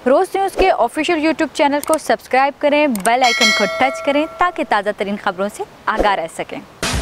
रोज़ news के official YouTube channel को subscribe करें, बेल आइकन को टच करें ताकि ताज़ा तरीन खबरों से आगाह रह सकें।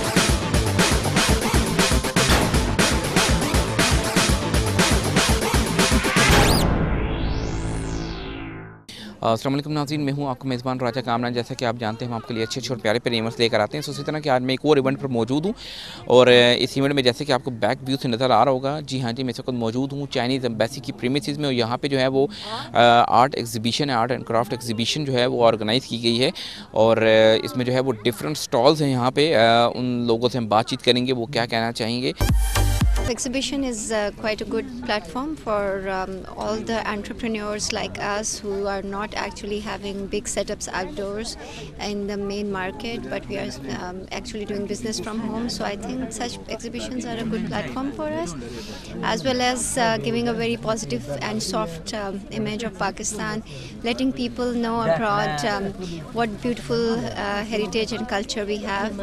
अस्सलाम वालेकुम नाज़रीन, मैं हूं आपका मेज़बान राजा कामरान। जैसा कि आप जानते हैं हम आपके लिए अच्छे और प्यारे प्यारे इवेंट्स लेकर आते हैं। उसी तरह कि आज मैं एक और इवेंट पर मौजूद हूं और इस इवेंट में जैसे कि आपको बैक व्यू से नज़र आ रहा होगा, जी हाँ जी, मैं इस वक्त मौजूद हूं चाइनीज़ एम्बेसी की प्रीमिसेस में। और यहाँ पे जो है वो आर्ट एग्जीबिशन है, आर्ट एंड क्राफ्ट एग्जीबिशन जो है वो ऑर्गेनाइज़ की गई है। और इसमें जो है वो डिफरेंट स्टॉल्स हैं यहाँ पे। उन लोगों से हम बातचीत करेंगे, वो क्या कहना चाहेंगे। Exhibition is quite a good platform for all the entrepreneurs like us who are not actually having big setups outdoors in the main market, but we are actually doing business from home. So I think such exhibitions are a good platform for us, as well as giving a very positive and soft image of Pakistan, letting people know abroad what beautiful heritage and culture we have,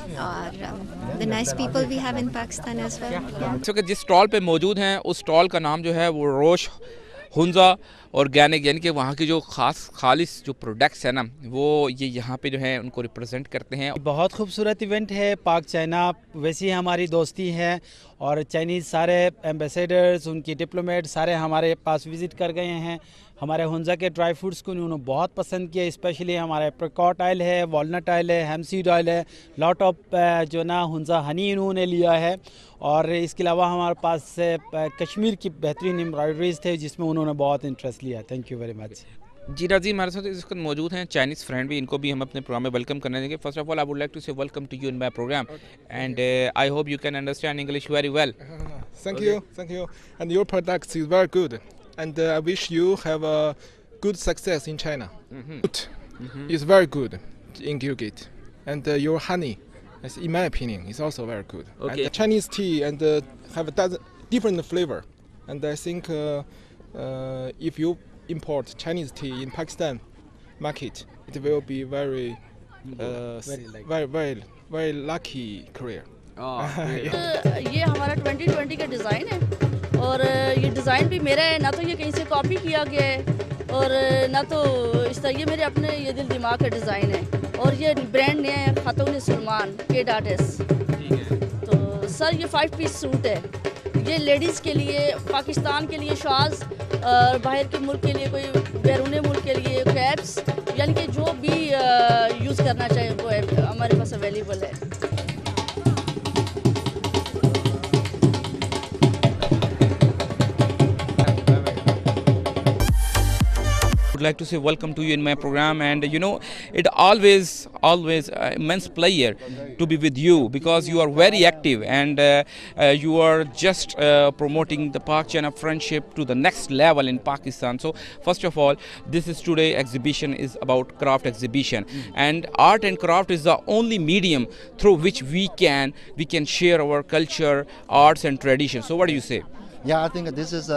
or the nice people we have in Pakistan as well. Yeah. तो जिस stall पे मौजूद हैं उस stall का नाम जो है वो रोश हुंजा ऑर्गेनिक, यानी कि वहाँ की जो खालिस जो प्रोडक्ट्स है ना वो ये यहाँ पे जो है उनको रिप्रेजेंट करते हैं। बहुत खूबसूरत इवेंट है। पाक चाइना वैसी हमारी दोस्ती है और चाइनीज़ सारे एम्बेसडर्स, उनकी डिप्लोमेट सारे हमारे पास विज़िट कर गए हैं। हमारे हुंजा के ड्राई फ्रूट्स को उन्होंने बहुत पसंद किया, स्पेशली हमारे एप्रिकॉट ऑयल है, वॉलनट ऑयल है, हेम्पसीड ऑयल है, लॉट ऑफ जो ना हुंजा हनी इन्होंने लिया है। और इसके अलावा हमारे पास कश्मीर की बेहतरीन एम्ब्रॉयडरीज थे जिसमें उन्होंने बहुत इंटरेस्ट लिया। Thank you very much. जी राजी, हमारे साथ इस वक्त मौजूद हैं चाइनीज़ फ्रेंड भी, इनको भी हम अपने प्रोग्राम में वेलकम करने देंगे। First of all I would like to say welcome to you in my program and I hope you can understand English very well. Thank you. And your product is very good. And I wish you have a good success in China. It's very good in Gilgit. And your honey, in my opinion, is also very good. Okay. And the Chinese tea and have a different flavor. And I think if you import Chinese tea in Pakistan market, it will be very lucky career. ये हमारा 2020 का design है और ये design भी मेरा है, ना तो ये कहीं से कॉपी किया गया है और ना तो इस तरह, ये मेरे अपने ये दिल दिमाग का डिज़ाइन है। और ये ब्रांड नया है खातून सलमान के डाटेस। तो सर ये 5 पीस सूट है, ये लेडीज़ के लिए, पाकिस्तान के लिए शॉल्स, और बाहर के मुल्क के लिए, कोई बैरून मुल्क के लिए कैप्स, यानी कि जो भी यूज़ करना चाहे वो है हमारे पास अवेलेबल है। Like to say welcome to you in my program, and you know it always immense pleasure to be with you because you are very active and you are just promoting the Pak-China friendship to the next level in Pakistan. So first of all, this is today exhibition is about craft exhibition, and art and craft is the only medium through which we can share our culture, arts and tradition. So what do you say? Yeah, I think this is a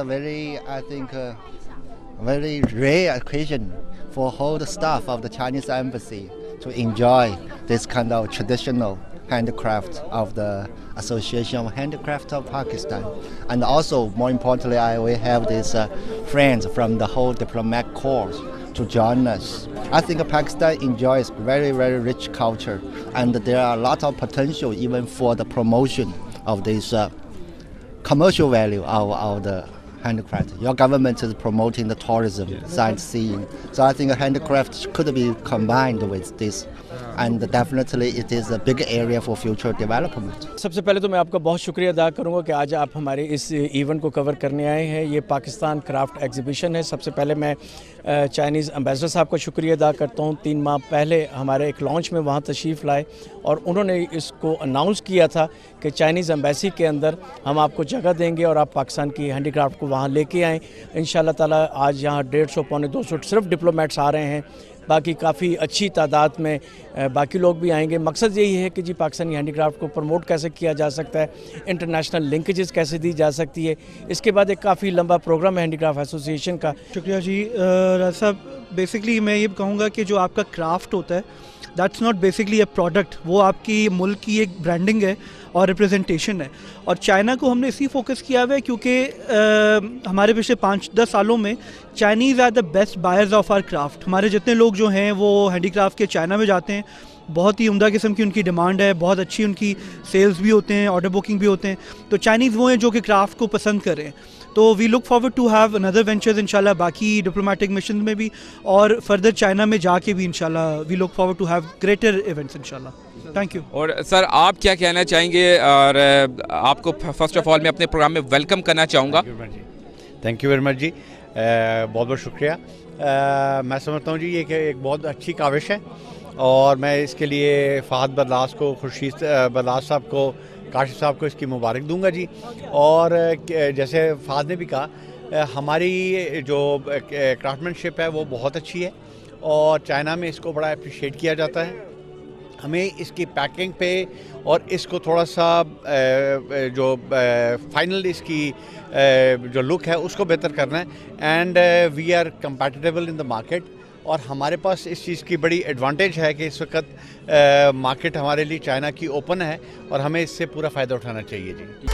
very rare occasion for whole the staff of the Chinese embassy to enjoy this kind of traditional handicraft of the Association of Handicraft of Pakistan. And also, more importantly, we have these friends from the whole diplomat corps to join us. I think Pakistan enjoys very, very rich culture, and there are a lot of potential even for the promotion of this commercial value of the handicraft. Your government is promoting the tourism, sightseeing. So I think handicraft could be combined with this, and definitely it is a big area for future development. सबसे पहले तो मैं आपका बहुत शुक्रिया अदा करूंगा कि आज आप हमारे इस इवेंट को कवर करने आए हैं। ये पाकिस्तान क्राफ्ट एग्जीबिशन है। सबसे पहले मैं चाइनीज़ एम्बेसडर साहब का शुक्रिया अदा करता हूँ। 3 माह पहले हमारे एक लॉन्च में वहाँ तशरीफ़ लाए और उन्होंने इसको अनाउंस किया था कि चाइनीज़ एम्बेसी के अंदर हम आपको जगह देंगे और आप पाकिस्तान की हैंडीक्राफ्ट को वहाँ लेके आएँ। इंशाल्लाह ताला आज यहाँ 150 पौने 200 सिर्फ डिप्लोमेट्स आ रहे हैं, बाकी काफ़ी अच्छी तादाद में बाकी लोग भी आएंगे। मकसद यही है कि जी पाकिस्तानी हैंडीक्राफ्ट को प्रमोट कैसे किया जा सकता है, इंटरनेशनल लिंकेजेस कैसे दी जा सकती है। इसके बाद एक काफ़ी लंबा प्रोग्राम है हैंडीक्राफ्ट एसोसिएशन का। शुक्रिया जी राज साहब। बेसिकली मैं ये कहूँगा कि जो आपका क्राफ्ट होता है that's not basically a product, वो आपकी मुल्क की एक ब्रांडिंग है और रिप्रेजेंटेशन है। और चाइना को हमने इसी फोकस किया हुआ है क्योंकि हमारे पिछले 5-10 सालों में Chinese are the best buyers of our craft. हमारे जितने लोग जो हैं वो हैंडीक्राफ्ट के चाइना में जाते हैं, बहुत ही उम्दा किस्म की उनकी डिमांड है, बहुत अच्छी उनकी सेल्स भी होते हैं, ऑर्डर बुकिंग भी होते हैं। तो चाइनीज़ वो हैं जो कि क्राफ्ट को पसंद करें। तो we look forward to have another ventures इंशाल्लाह, बाकी डिप्लोमेटिक मिशन में भी और फर्दर चाइना में जाके भी इंशाल्लाह we look forward to have greater events इंशाल्लाह। Thank you. और सर आप क्या कहना चाहेंगे? और आपको फर्स्ट ऑफ ऑल मैं अपने प्रोग्राम में वेलकम करना चाहूँगा। थैंक यू वेरी मच जी, बहुत बहुत शुक्रिया। मैं समझता हूँ जी ये कि एक बहुत अच्छी काविश है और मैं इसके लिए फ़हद बरलास को, खुर्शीद बरलास साहब को, काशिफ साहब को इसकी मुबारक दूंगा जी। और जैसे फ़हद ने भी कहा, हमारी जो क्राफ्टमैनशिप है वो बहुत अच्छी है और चाइना में इसको बड़ा अप्रिशिएट किया जाता है। हमें इसकी पैकिंग पे और इसको थोड़ा सा जो फाइनल इसकी जो लुक है उसको बेहतर करना है। And we are compatible in the market और हमारे पास इस चीज़ की बड़ी एडवांटेज है कि इस वक्त मार्केट हमारे लिए चाइना की ओपन है और हमें इससे पूरा फ़ायदा उठाना चाहिए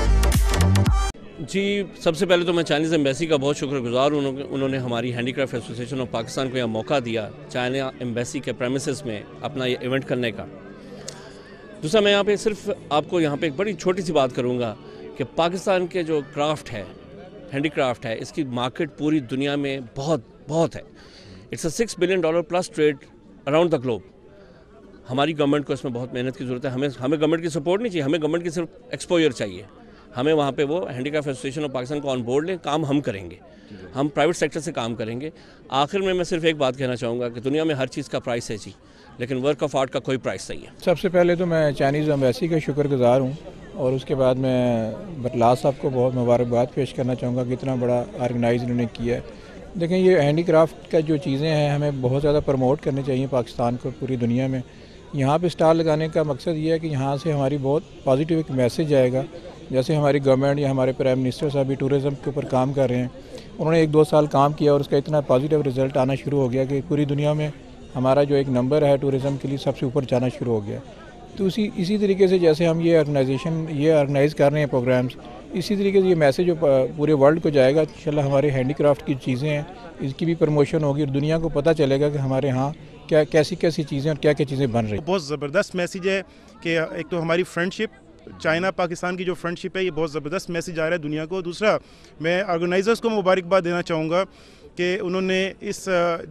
जी। सबसे पहले तो मैं चाइनीज़ एम्बेसी का बहुत शुक्रगुजार हूँ, उन्होंने हमारी हैंडीक्राफ्ट एसोसिएशन ऑफ पाकिस्तान को यह मौका दिया चाइना एम्बेसी के प्रेमिसेस में अपना ये इवेंट करने का। दूसरा, मैं यहाँ पे सिर्फ आपको यहाँ पे एक बड़ी छोटी सी बात करूँगा कि पाकिस्तान के जो क्राफ्ट है, हैंडीक्राफ्ट है, इसकी मार्केट पूरी दुनिया में बहुत है। It's a $6 billion plus trade around the globe. हमारी गवर्नमेंट को इसमें बहुत मेहनत की ज़रूरत है। हमें गवर्नमेंट की सपोर्ट नहीं चाहिए, हमें गवर्नमेंट की सिर्फ एक्सपोजर चाहिए। हमें वहाँ पे वो हैंडीक्राफ्ट एसोसिएशन ऑफ पाकिस्तान को ऑन बोर्ड लें, काम हम करेंगे, हम प्राइवेट सेक्टर से काम करेंगे। आखिर में मैं सिर्फ एक बात कहना चाहूँगा कि दुनिया में हर चीज़ का प्राइस है जी, लेकिन वर्क ऑफ आर्ट का कोई प्राइस नहीं है। सबसे पहले तो मैं चाइनीज़ एम्बेसी का शुक्रगुजार हूँ और उसके बाद मैं बरलास साहब को बहुत मुबारकबाद पेश करना चाहूँगा कि इतना बड़ा ऑर्गेनाइज इन्होंने किया है। देखें, ये हैंडीक्राफ्ट का जो चीज़ें हैं हमें बहुत ज़्यादा प्रमोट करनी चाहिए पाकिस्तान को, पूरी दुनिया में। यहाँ पे स्टॉल लगाने का मकसद ये है कि यहाँ से हमारी बहुत पॉजिटिव एक मैसेज आएगा। जैसे हमारी गवर्नमेंट या हमारे प्राइम मिनिस्टर साहब भी टूरिज़म के ऊपर काम कर रहे हैं, उन्होंने 1-2 साल काम किया और उसका इतना पॉजिटिव रिज़ल्ट आना शुरू हो गया कि पूरी दुनिया में हमारा जो एक नंबर है टूरिज़म के लिए सबसे ऊपर जाना शुरू हो गया। तो इसी तरीके से जैसे हम ये ऑर्गेनाइज़ कर रहे हैं प्रोग्राम्स, इसी तरीके से ये मैसेज जो पूरे वर्ल्ड को जाएगा। इंशाल्लाह हमारे हैंडीक्राफ्ट की चीज़ें हैं, इसकी भी प्रमोशन होगी और दुनिया को पता चलेगा कि हमारे यहाँ कैसी चीज़ें और क्या चीज़ें बन रही हैं। बहुत ज़बरदस्त मैसेज है कि एक तो हमारी फ्रेंडशिप, चाइना पाकिस्तान की जो फ्रेंडशिप है, ये बहुत ज़बरदस्त मैसेज आ रहा है दुनिया को। दूसरा, मैं ऑर्गेनाइज़र्स को मुबारकबाद देना चाहूँगा कि उन्होंने इस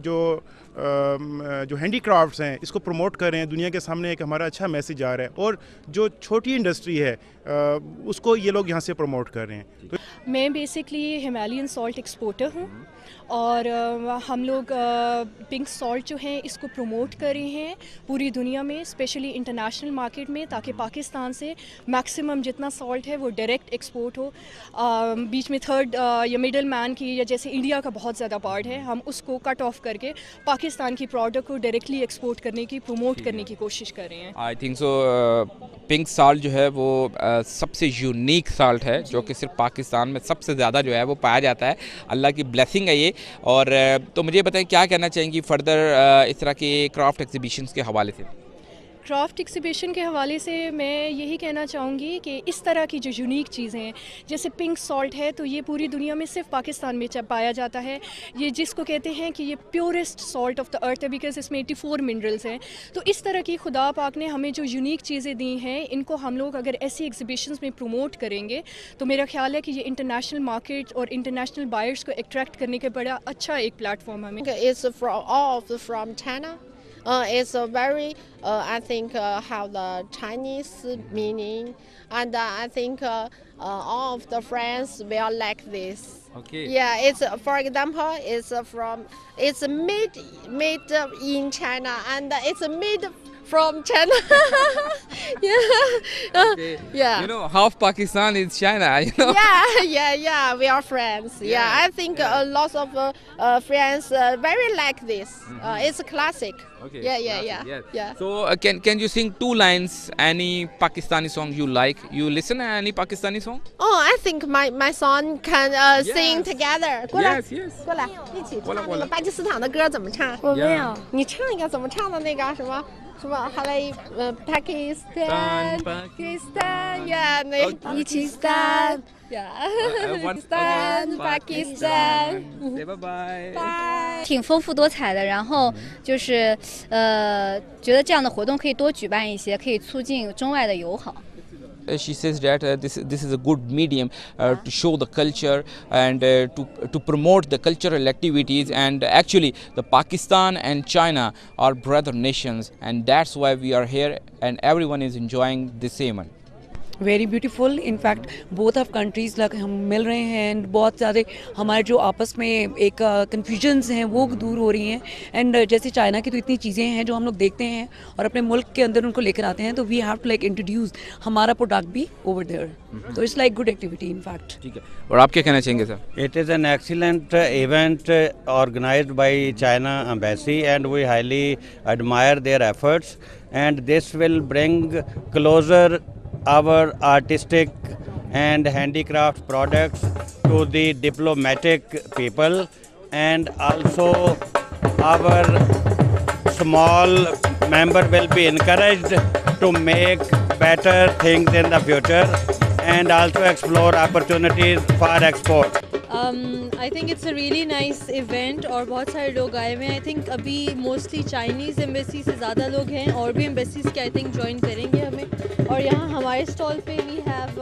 जो हैंडीक्राफ्ट्स हैं इसको प्रमोट कर रहे हैं, दुनिया के सामने एक हमारा अच्छा मैसेज आ रहा है। और जो छोटी इंडस्ट्री है उसको ये लोग यहाँ से प्रमोट कर रहे हैं। तो मैं बेसिकली हिमालयन सॉल्ट एक्सपोर्टर हूँ और हम लोग पिंक सॉल्ट जो है इसको प्रमोट कर रहे हैं पूरी दुनिया में, स्पेशली इंटरनेशनल मार्केट में, ताकि पाकिस्तान से मैक्सिमम जितना सॉल्ट है वो डायरेक्ट एक्सपोर्ट हो। बीच में थर्ड या मिडल मैन की, या जैसे इंडिया का बहुत ज़्यादा पार्ट है, हम उसको कट ऑफ करके पाकिस्तान की प्रोडक्ट को डायरेक्टली एक्सपोर्ट करने की, प्रमोट करने की कोशिश कर रहे हैं। I think so pink salt जो है वो सबसे यूनिक साल्ट है जो कि सिर्फ पाकिस्तान में सबसे ज़्यादा जो है वो पाया जाता है। अल्लाह की ब्लेसिंग है ये। और तो मुझे बताएं क्या कहना चाहेंगी फर्दर इस तरह के क्राफ्ट एग्जीबिशंस के हवाले से? क्राफ्ट एग्जीबिशन के हवाले से मैं यही कहना चाहूँगी कि इस तरह की जो यूनिक चीज़ें हैं, जैसे पिंक सॉल्ट है, तो ये पूरी दुनिया में सिर्फ पाकिस्तान में पाया जाता है। ये जिसको कहते हैं कि ये purest salt of the earth है, बिकॉज इसमें 84 मिनरल्स हैं। तो इस तरह की खुदा पाक ने हमें जो यूनिक चीज़ें दी हैं, इनको हम लोग अगर ऐसी एग्जीबिशंस में प्रमोट करेंगे तो मेरा ख्याल है कि ये इंटरनेशनल मार्केट और इंटरनेशनल बायर्स को अट्रैक्ट करने का बड़ा अच्छा एक प्लेटफॉर्म हमें। From China. It's a very, I think, have the Chinese meaning, and I think all of the friends will like this. Okay. Yeah, it's for example, it's made in China, and it's made from China. Yeah. Okay. Yeah. You know, half Pakistan is China. You know. Yeah. We are friends. Yeah, I think lots of friends very like this. It's a classic. Okay. Yeah. So can you sing 2 lines any Pakistani song you like? You listen any Pakistani song? Oh, I think my son can sing together. 过来 Yes. 过来，一起唱那个巴基斯坦的歌怎么唱？ 我没有。 你唱一个怎么唱的那个什么？ Pakistan, Pakistan, yeah,一起 stand, yeah, Pakistan, Say bye bye. bye. 挺丰富多彩的，然后就是觉得这样的活动可以多举办一些，可以促进中外的友好。 She says that this is a good medium to show the culture and to promote the cultural activities, and actually the Pakistan and China are brother nations, and that's why we are here and everyone is enjoying the same. Very beautiful in fact both of countries हम मिल रहे हैं and बहुत ज़्यादा हमारे जो आपस में एक कन्फ्यूजन्स हैं वो दूर हो रही हैं एंड जैसे चाइना की तो इतनी चीज़ें हैं जो हम लोग देखते हैं और अपने मुल्क के अंदर उनको लेकर आते हैं तो we have to like introduce हमारा प्रोडक्ट भी ओवर देयर तो it's like good activity in fact. ठीक है, और आप क्या कहना चाहेंगे sir? It is an excellent event organized by China Embassy and we highly admire their efforts, and this will bring closer our artistic and handicraft products to the diplomatic people, and also our small member will be encouraged to make better things in the future and also explore opportunities for export. I think it's a really nice event और बहुत सारे लोग आए हुए हैं। I think अभी mostly Chinese embassy से ज़्यादा लोग हैं और भी embassies के I think join करेंगे हमें। और यहाँ हमारे stall पे we have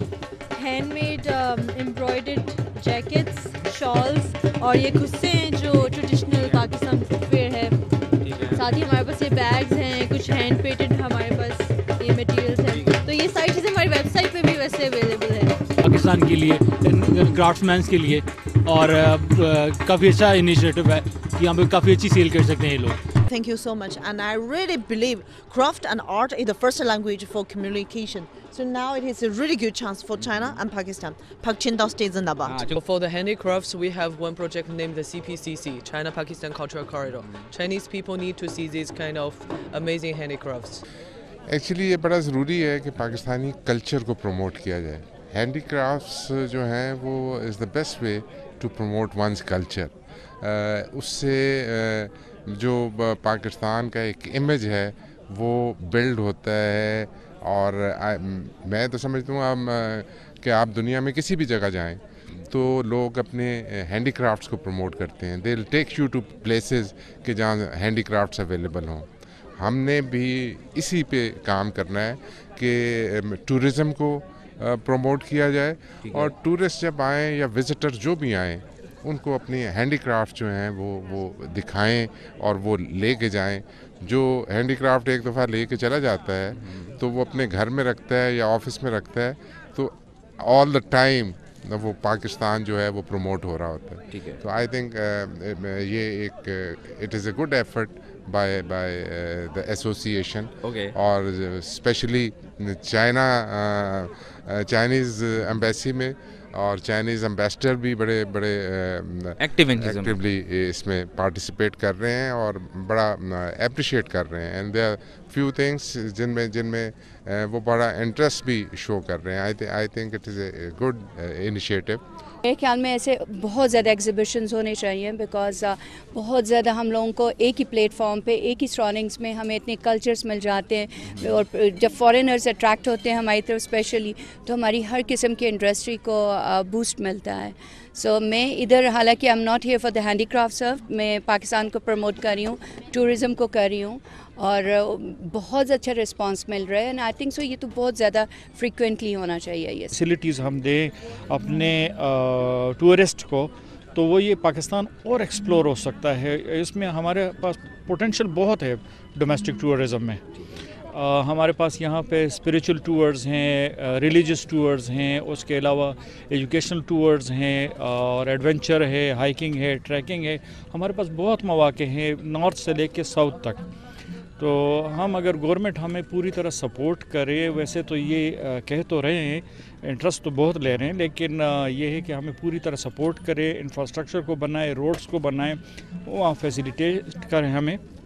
handmade embroidered jackets, shawls और ये खुद से हैं जो traditional पाकिस्तान footwear है। साथ ही हमारे पास ये bags हैं, कुछ hand painted हमारे पास ये materials हैं। तो ये सारी चीज़ें हमारी website पे भी वैसे available है। पाकिस्तान के लिए क्राफ्ट्समैन्स के लिए और काफ़ी अच्छा इनिशिएटिव है कि यहाँ पे काफ़ी अच्छी सेल कर सकते हैं ये लोग। Thank you so much, and I really believe craft and art is the first language for communication. So now it is a really good chance for China and Pakistan. Pak Chin Dao stays Zindabad. For the handicrafts, we have one project named the CPCC, China-Pakistan Cultural Corridor. Chinese people need to see these kind of amazing handicrafts. Actually ये बड़ा ज़रूरी है कि Pakistani culture को promote किया जाए। Handicrafts जो हैं वो is the best way to promote one's culture. उससे जो पाकिस्तान का एक इमेज है वो बिल्ड होता है, और मैं तो समझता हूँ कि आप दुनिया में किसी भी जगह जाएं तो लोग अपने हैंडीक्राफ्ट्स को प्रमोट करते हैं। They will take you to places कि जहाँ हैंडीक्राफ्ट्स अवेलेबल हों। हमने भी इसी पे काम करना है कि टूरिज़म को प्रमोट किया जाए, और टूरिस्ट जब आएँ या विज़िटर जो भी आएँ उनको अपनी हैंडीक्राफ्ट जो हैं वो दिखाएं और वो लेके जाएं। जो हैंडीक्राफ्ट एक दफ़ा लेके चला जाता है तो वो अपने घर में रखता है या ऑफिस में रखता है, तो ऑल द टाइम वो पाकिस्तान जो है वो प्रमोट हो रहा होता है। ठीक है, तो आई थिंक ये एक it is a good effort by the association, और स्पेशली चाइनीज़ एम्बेसी में, और चाइनीज़ एम्बेसडर भी बड़े एक्टिवली इसमें पार्टिसिपेट कर रहे हैं और बड़ा अप्रिशिएट कर रहे हैं। And there are few things जिनमें वो बड़ा इंटरेस्ट भी शो कर रहे हैं। I think it is a good initiative. मेरे ख्याल में ऐसे बहुत ज़्यादा एग्जीबिशंस होने चाहिए, बिकॉज बहुत ज़्यादा हम लोगों को एक ही प्लेटफॉर्म पे, एक ही सराउंडिंग्स में हमें इतने कल्चर्स मिल जाते हैं, और जब फॉरेनर्स अट्रैक्ट होते हैं हमारी तरफ स्पेशली, तो हमारी हर किस्म की इंडस्ट्री को बूस्ट मिलता है। सो मैं इधर, हालांकि I am not here for the handicraft serve, मैं पाकिस्तान को प्रमोट कर रही हूँ, टूरिज़म को कर रही हूँ, और बहुत अच्छा रिस्पांस मिल रहा है। एंड आई थिंक सो ये तो बहुत ज़्यादा फ्रीक्वेंटली होना चाहिए। ये फैसिलिटीज़ हम दें अपने टूरिस्ट को, तो वो ये पाकिस्तान और एक्सप्लोर हो सकता है। इसमें हमारे पास पोटेंशियल बहुत है डोमेस्टिक टूरिज़म में। हमारे पास यहाँ पे स्पिरिचुअल टूर्स हैं, रिलीजियस टूर्स हैं, उसके अलावा एजुकेशनल टूर्स हैं, और एडवेंचर है, हाइकिंग है, ट्रैकिंग है। हमारे पास बहुत मौके हैं नॉर्थ से लेके साउथ तक। तो हम अगर गवर्नमेंट हमें पूरी तरह सपोर्ट करे, वैसे तो ये कह तो रहे हैं, इंटरेस्ट तो बहुत ले रहे हैं, लेकिन ये है कि हमें पूरी तरह सपोर्ट करे, इंफ्रास्ट्रक्चर को बनाए, रोड्स को बनाए, वहाँ फैसिलिटेट करें हमें,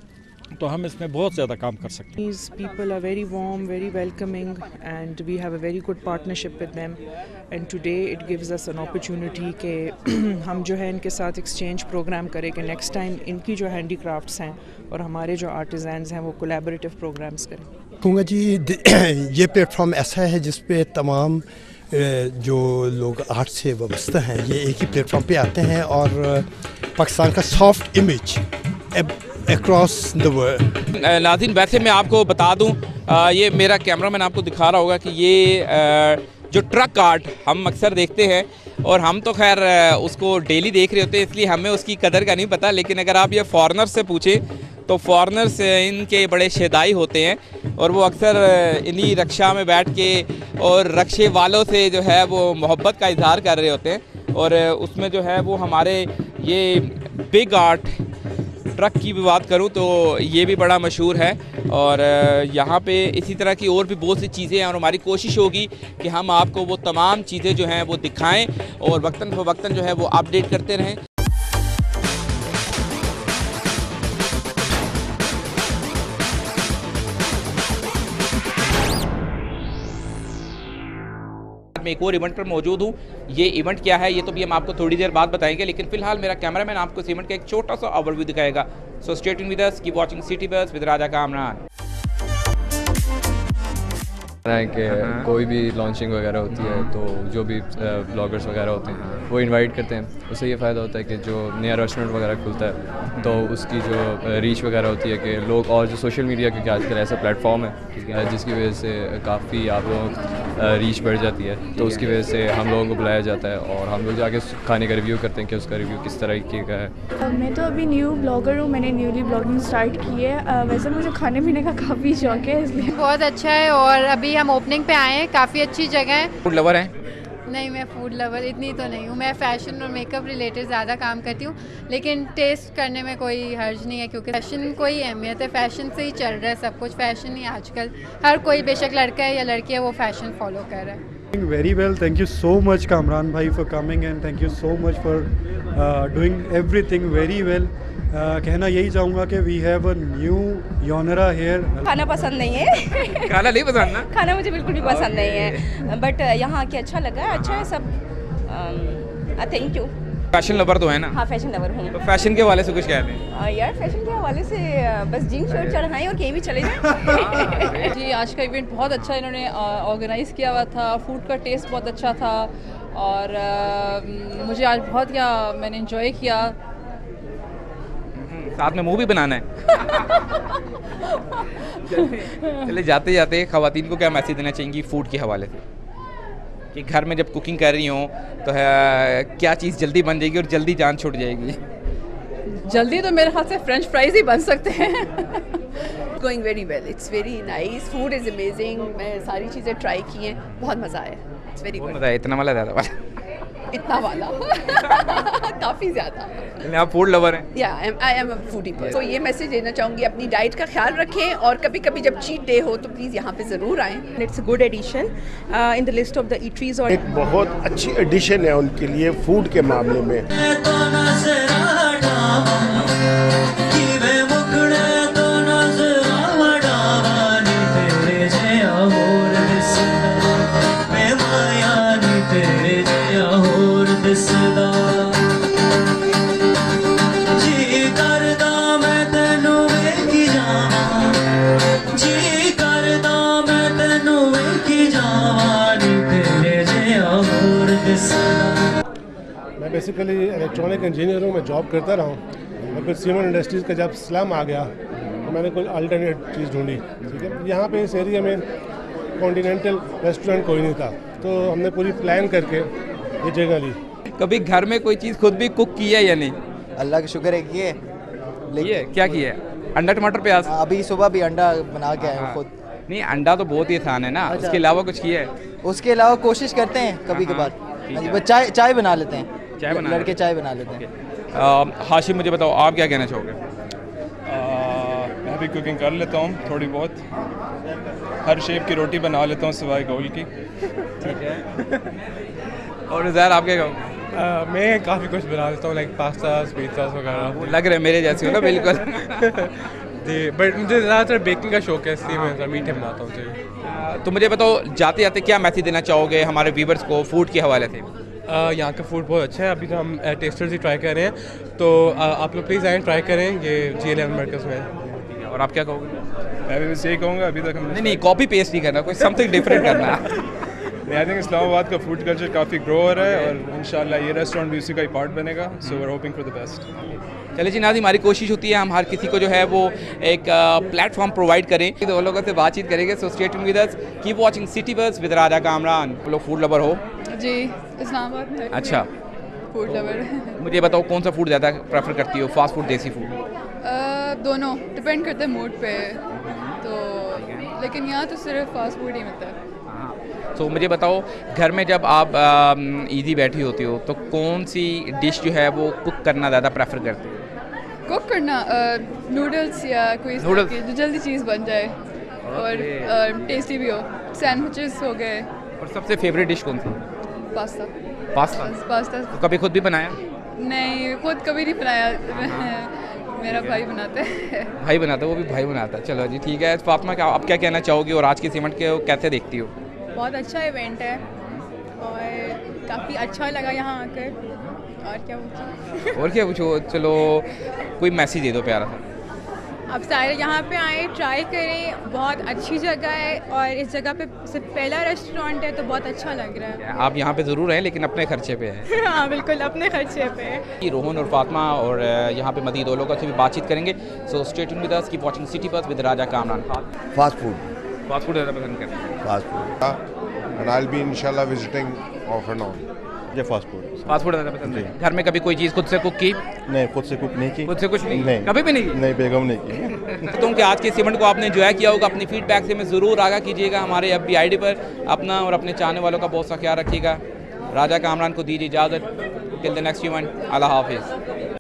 तो हम इसमें बहुत ज़्यादा काम कर सकते हैं। These people are very warm, very welcoming, and we have a very good partnership with them. And today it gives us an opportunity कि हम जो है इनके साथ exchange program करें कि next time इनकी जो handicrafts हैं और हमारे जो artisans हैं वो collaborative programs करें। कहूँगा जी ये प्लेटफॉर्म ऐसा है जिस पे तमाम जो लोग आर्ट से वाबस्ता हैं ये एक ही प्लेटफॉर्म पे आते हैं और पाकिस्तान का soft image across the world. नाज़रीन, वैसे मैं आपको बता दूं, ये मेरा कैमरामैन आपको दिखा रहा होगा कि ये जो ट्रक आर्ट हम अक्सर देखते हैं और हम तो खैर उसको डेली देख रहे होते हैं, इसलिए हमें उसकी कदर का नहीं पता। लेकिन अगर आप ये फॉरेनर से पूछें तो फॉरेनर्स इनके बड़े शेदाई होते हैं और वो अक्सर इन्हीं रक्षा में बैठ के और रक्षे वालों से जो है वो मोहब्बत का इजहार कर रहे होते हैं। और उसमें जो है वो हमारे ये बिग आर्ट ट्रक की भी बात करूं तो ये भी बड़ा मशहूर है और यहाँ पे इसी तरह की और भी बहुत सी चीज़ें हैं और हमारी कोशिश होगी कि हम आपको वो तमाम चीज़ें जो हैं वो दिखाएं और वक्तन फ़वक्तन जो है वो अपडेट करते रहें। मैं एक और इवेंट पर मौजूद हूँ। ये इवेंट क्या है ये तो भी हम आपको थोड़ी देर बाद बताएंगे, लेकिन फिलहाल मेरा कैमरामैन आपको इस इवेंट का एक छोटा सा ओवरव्यू दिखाएगा। So stay tuned with us, keep watching city buzz with Raja Kamran. कि कोई भी लॉन्चिंग वगैरह होती है तो जो भी ब्लॉगर्स वगैरह होते हैं वो इनवाइट करते हैं। उससे ये फ़ायदा होता है कि जो नया रेस्टोरेंट वगैरह खुलता है तो उसकी जो रीच वगैरह होती है कि लोग, और जो सोशल मीडिया क्योंकि आजकल ऐसा प्लेटफॉर्म है जिसकी वजह से काफ़ी आप लोगों रीच बढ़ जाती है, तो उसकी वजह से हम लोगों को बुलाया जाता है और हम लोग जाके खाने का रिव्यू करते हैं कि उसका रिव्यू किस तरीके का है। मैं तो अभी न्यू ब्लॉगर हूँ, मैंने न्यूली ब्लॉगिंग स्टार्ट की है। वैसे मुझे खाने पीने का काफ़ी शौक है, इसलिए बहुत अच्छा है। और अभी हम ओपनिंग पे आए हैं, काफ़ी अच्छी जगह है। फूड लवर हैं? नहीं, मैं फूड लवर इतनी तो नहीं हूँ। मैं फ़ैशन और मेकअप रिलेटेड ज़्यादा काम करती हूँ, लेकिन टेस्ट करने में कोई हर्ज नहीं है क्योंकि फ़ैशन को ही अहमियत है। फ़ैशन से ही चल रहा है सब कुछ, फ़ैशन ही आजकल हर कोई, बेशक लड़का है या लड़की है, वो फ़ैशन फॉलो कर रहा है। Very well, thank you so much Kamran bhai for coming and thank you so much for doing everything very well. कहना यही चाहूँगा कि we have a new genre here. खाना पसंद नहीं है। खाना नहीं पसंद ना? खाना मुझे बिल्कुल भी पसंद नहीं है, बट यहाँ के अच्छा लगा, अच्छा है सब। Thank you. फैशन लवर तो है ना? हाँ, फैशन लवर हूँ। तो फैशन के हवाले से कुछ कहते हैं? यार फैशन के हवाले से बस जीन्स शर्ट चढ़ाएं और कहीं भी चले जाएं। जी, आज का इवेंट बहुत अच्छा इन्होंने ऑर्गेनाइज़ किया हुआ था। फूड का टेस्ट बहुत अच्छा था और मुझे आज बहुत मैंने एंजॉय किया। साथ में मुंह भी बनाना है। चले जाते जाते ख़वातीन को क्या मैसेज देना चाहेंगी फूड के हवाले से कि घर में जब कुकिंग कर रही हो तो क्या चीज़ जल्दी बन जाएगी और जल्दी जान छूट जाएगी? जल्दी तो मेरे ख्याल से फ्रेंच फ्राइज ही बन सकते हैं। Going very well, it's very nice, food is amazing। मैं सारी चीज़ें ट्राई की हैं, बहुत मज़ा आया। It's very good। मज़ा आया? इतना वाला ज़्यादा वाला? इतना वाला काफ़ी ज़्यादा। आप फूड लवर हैं? या I am a foodie person. तो ये मैसेज देना चाहूँगी, अपनी डाइट का ख्याल रखें और कभी कभी जब चीट डे हो तो प्लीज़ यहाँ पे ज़रूर आएँ। It's a good addition in the list of the eateries. और एक बहुत अच्छी एडिशन है उनके लिए फूड के मामले में। मैं बेसिकली इलेक्ट्रॉनिक इंजीनियर हूँ, मैं जॉब करता रहा हूँ और फिर सीमेंट इंडस्ट्रीज़ का जब स्लम आ गया तो मैंने कोई अल्टरनेट चीज़ ढूंढी। ठीक है, यहाँ पे इस एरिया में कॉन्टिनेंटल रेस्टोरेंट कोई नहीं था तो हमने पूरी प्लान करके ये जगह ली। कभी घर में कोई चीज़ खुद भी कुक की है या नहीं? अल्लाह का शुक्र है किए। लेकिन क्या किया है? अंडा टमाटर प्याज? अभी सुबह भी अंडा बना के आए खुद। नहीं, अंडा तो बहुत ही आसान है ना। अच्छा। उसके अलावा कुछ किया है? उसके अलावा कोशिश करते हैं कभी कभार। चाय बना लेते हैं, चाय बना लड़के चाय बना लेते हैं। हाशिम, मुझे बताओ आप क्या कहना चाहोगे? मैं भी कुकिंग कर लेता हूँ थोड़ी बहुत, हर शेप की रोटी बना लेता हूँ सिवाय गोल की। ठीक है। और ज़ाहिर आप क्या कहोगे? मैं काफ़ी कुछ बना लेता हूँ, लाइक पास्ता, पिज़्ज़ा वगैरह। लग रहे मेरे जैसे हो ना बिल्कुल। बट मुझे ज़्यादातर बेकिंग का शौक है, इसलिए मैं मीठे बनाता हूँ। तो मुझे बताओ जाते जाते क्या मैसेज देना चाहोगे हमारे व्यूवर्स को फूड के हवाले से? यहाँ का फूड बहुत अच्छा है, अभी तो हम टेस्टर्स ही ट्राई कर रहे हैं, तो आप लोग प्लीज़ आएँ ट्राई करें ये G11 मर्कज़ में। और आप क्या कहोगे? मैं भी बस यही कहूँगा, अभी तक हमने नहीं कॉपी पेस्ट नहीं करना, कोई समथिंग डिफरेंट करना। आई थिंक इस्लामाबाद का फूड कल्चर काफ़ी ग्रो हो रहा है और इंशाल्लाह ये रेस्टोरेंट भी उसी का ही पार्ट बनेगा, so we are hoping for the best. चलिए जी नाज़, हमारी कोशिश होती है हम हर किसी को जो है वो एक प्लेटफॉर्म प्रोवाइड करें, दो लोगों से बातचीत करेंगे। So stay tuned with us, keep watching city buzz with Raja Kamran. लोग फूड लवर हो? जी, इस्लामाबाद में। अच्छा, फूड लवर। मुझे बताओ कौन सा फूड ज़्यादा प्रेफर करती हो, फास्ट फूड देसी फूड? दोनों डिपेंड करते हैं मूड पे, तो लेकिन यहाँ तो सिर्फ फास्ट फूड ही मिलता है। तो मुझे बताओ घर में जब आप ईदी बैठी होती हो तो कौन सी डिश जो है वो कुक करना ज़्यादा प्रेफर करते हो? कुक करना नूडल्स या कोई जो जल्दी चीज़ बन जाए और टेस्टी भी हो, सैंडविचेस हो गए। और सबसे फेवरेट डिश कौन सी? पास्ता। पास्ता तो कभी खुद भी बनाया? नहीं, खुद कभी नहीं बनाया, मेरा भाई बनाता है। भाई बनाता है, वो भी भाई बनाता है। चलो जी ठीक है। फातिमा, आप क्या कहना चाहोगी और आज के इवेंट को कैसे देखती हो? बहुत अच्छा इवेंट है और काफ़ी अच्छा लगा यहाँ आकर। और क्या पूछूं? और क्या पूछो, चलो कोई मैसेज दे दो प्यारा सा। आप सारे यहाँ पे आएँ, ट्राई करें, बहुत अच्छी जगह है और इस जगह पे सिर्फ पहला रेस्टोरेंट है तो बहुत अच्छा लग रहा है। आप यहाँ पे ज़रूर हैं लेकिन अपने खर्चे पे हैं। हाँ बिल्कुल, अपने खर्चे पे है। रोहन और फातिमा और यहाँ पे मज़ीद दो लोगों से भी बातचीत करेंगे। So stay tuned with us, keep watching city buzz with Raja Kamran. Fast food ज़्यादा पसंद करते हैं? Fast food, and I will be इंशाल्लाह विजिटिंग ऑफ एंड ऑन। ये फास्ट फूड ज़्यादा पसंद है। घर में कभी कोई चीज़ खुद से कुक की? नहीं, खुद से कुक नहीं की। खुद से कुछ नहीं? कभी भी नहीं? नहीं, बेगम नहीं की। तो कि आज के इस इवेंट को आपने एंजॉय किया होगा, अपनी फीडबैक से हमें ज़रूर आगाह कीजिएगा हमारे FB ID पर। अपना और अपने चाहने वालों का बहुत सा ख्याल रखिएगा। राजा कामरान को दीजिए इजाज़त। टिल द नेक्स्ट इवेंट, अल्लाह हाफिज़।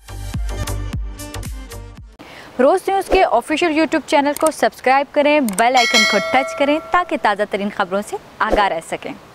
रोज़ न्यूज़ के ऑफिशियल YouTube चैनल को सब्सक्राइब करें, बेल आइकन को टच करें ताकि ताज़ा तरीन खबरों से आगाह रह सकें।